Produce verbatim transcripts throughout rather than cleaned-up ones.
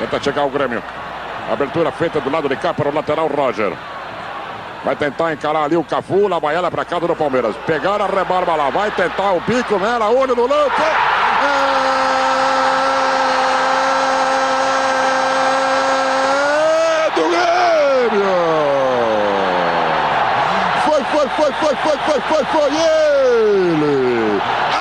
Tenta chegar o Grêmio. Abertura feita do lado de cá para o lateral Roger. Vai tentar encarar ali o Cafu, Lavaiana para casa do Palmeiras. Pegar a rebarba lá, vai tentar o bico nela, olho no lance. É do Grêmio! Foi, foi, foi, foi, foi, foi, foi, foi ele!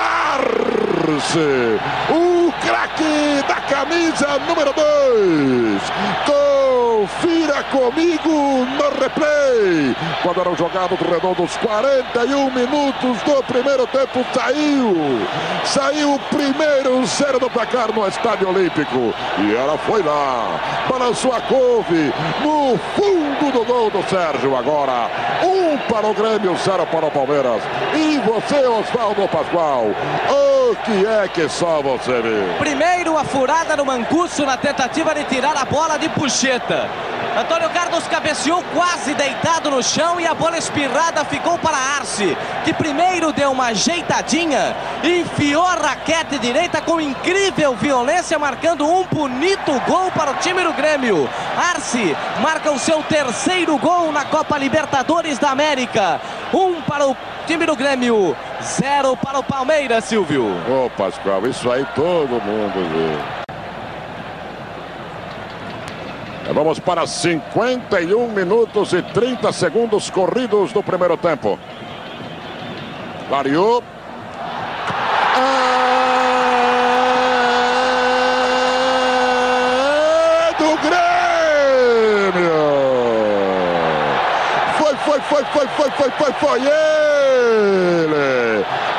Arce! O craque da camisa número dois! Confira comigo no replay. Quando eram jogados redondos quarenta e um minutos do primeiro tempo, saiu. Saiu o primeiro zero do placar no Estádio Olímpico. E ela foi lá. Balançou a couve no fundo do gol do Sérgio. Agora, um para o Grêmio, zero para o Palmeiras. E você, Osvaldo Pascoal, o que é que só você viu? Primeiro a furada no Mancuso na tentativa de tirar a bola de puxeta. Antônio Carlos cabeceou quase deitado no chão e a bola espirrada ficou para Arce, que primeiro deu uma ajeitadinha, enfiou a raquete direita com incrível violência, marcando um bonito gol para o time do Grêmio. Arce marca o seu terceiro gol na Copa Libertadores da América. Um para o time do Grêmio, zero para o Palmeiras, Silvio. Ô, Pascoal, isso aí todo mundo viu. Vamos para cinquenta e um minutos e trinta segundos corridos do primeiro tempo. Clareou. É do Grêmio! Foi, foi, foi, foi, foi, foi, foi, foi ele!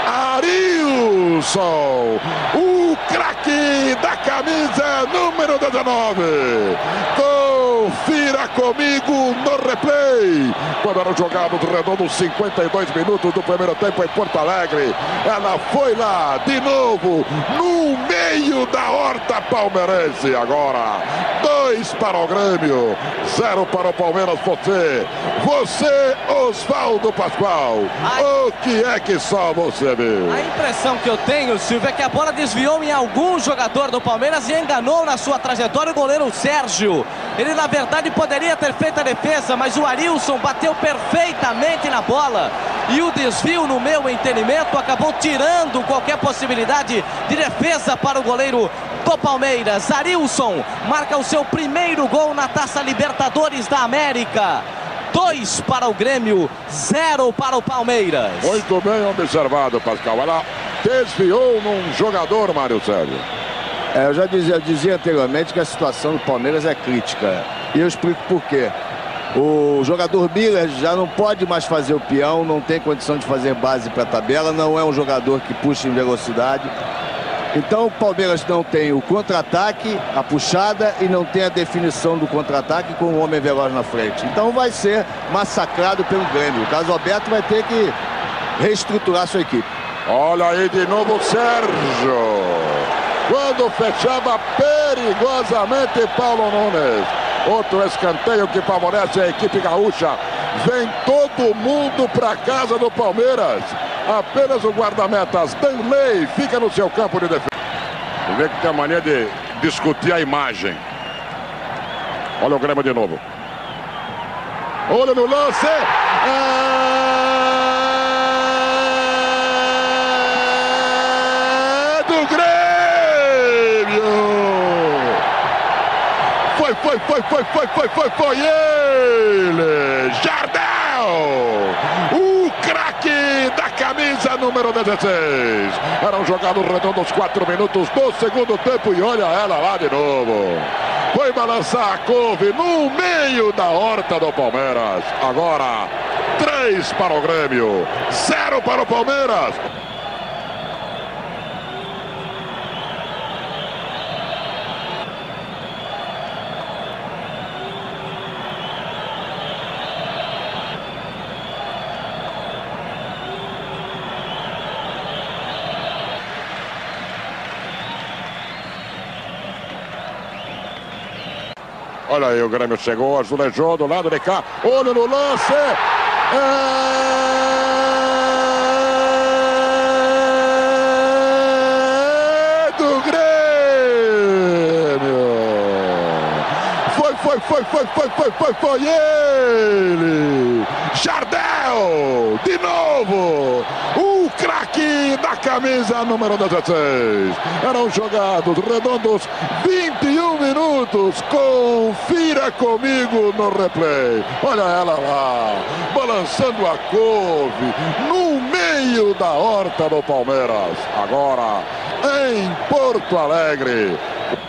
Arilson! O craque da camisa número dezenove! Confira comigo no replay. Quando eram jogados redondos cinquenta e dois minutos do primeiro tempo em Porto Alegre, ela foi lá de novo no meio da horta palmeirense. Agora, dois para o Grêmio, zero para o Palmeiras. Você, você, Osvaldo Pascoal, Ai. o que é que só você viu? A impressão que eu tenho, Silvio, é que a bola desviou em algum jogador do Palmeiras e enganou na sua trajetória o goleiro Sérgio. Ele, na verdade, poderia ter feito a defesa, mas o Arilson bateu perfeitamente na bola. E o desvio, no meu entendimento, acabou tirando qualquer possibilidade de defesa para o goleiro do Palmeiras. Arilson marca o seu primeiro gol na Taça Libertadores da América. Dois para o Grêmio, zero para o Palmeiras. Muito bem observado, Pascal. Ela desviou num jogador, Mário Sérgio. É, eu já dizia, eu dizia anteriormente que a situação do Palmeiras é crítica. E eu explico por quê. O jogador Miller já não pode mais fazer o peão, não tem condição de fazer base para a tabela, não é um jogador que puxa em velocidade. Então o Palmeiras não tem o contra-ataque, a puxada, e não tem a definição do contra-ataque com o homem veloz na frente. Então vai ser massacrado pelo Grêmio. O Carlos Alberto vai ter que reestruturar sua equipe. Olha aí de novo o Sérgio. Quando fechava perigosamente Paulo Nunes. Outro escanteio que favorece a equipe gaúcha. Vem todo mundo para casa do Palmeiras. Apenas o guarda-metas Danley fica no seu campo de defesa. Você vê que tem a mania de discutir a imagem. Olha o Grêmio de novo. Olha no lance. É do Grêmio. Foi, foi, foi, foi, foi, foi, foi, foi ele. Jardel. O craque da camisa número dezesseis. Eram jogados redondos quatro minutos do segundo tempo e olha ela lá de novo. Foi balançar a couve no meio da horta do Palmeiras. Agora, três para o Grêmio, zero para o Palmeiras. Olha aí, o Grêmio chegou, azulejou do lado de cá. Olho no lance. É do Grêmio. foi, foi, foi, foi, foi, foi ele! Jardel, de novo, o craque da camisa número dezesseis. Eram jogados redondos vinte e um minutos. Confira comigo no replay. Olha ela lá, balançando a couve no meio da horta do Palmeiras. Agora em Porto Alegre.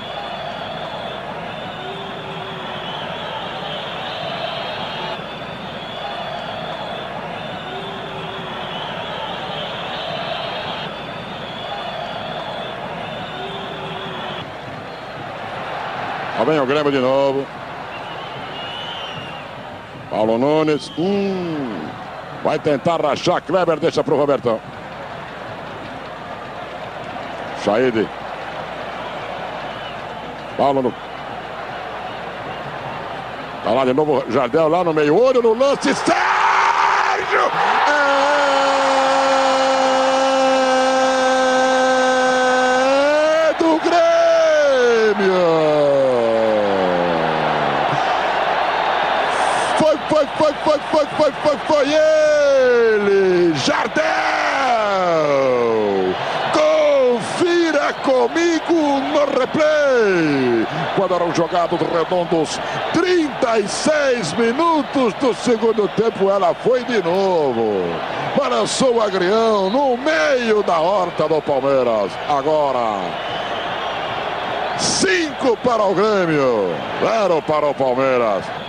Lá vem o Grêmio de novo. Paulo Nunes. Hum, vai tentar rachar. Kleber deixa para o Robertão. Saíde. Paulo no... Tá lá de novo Jardel lá no meio. Olho no lance. Sérgio! É do Grêmio! Foi, foi, foi, foi, foi, foi, foi, foi ele! Jardel! Confira comigo no replay! Quando eram jogados redondos trinta e seis minutos do segundo tempo, ela foi de novo. Balançou o agrião no meio da horta do Palmeiras. Agora, cinco para o Grêmio, zero para o Palmeiras.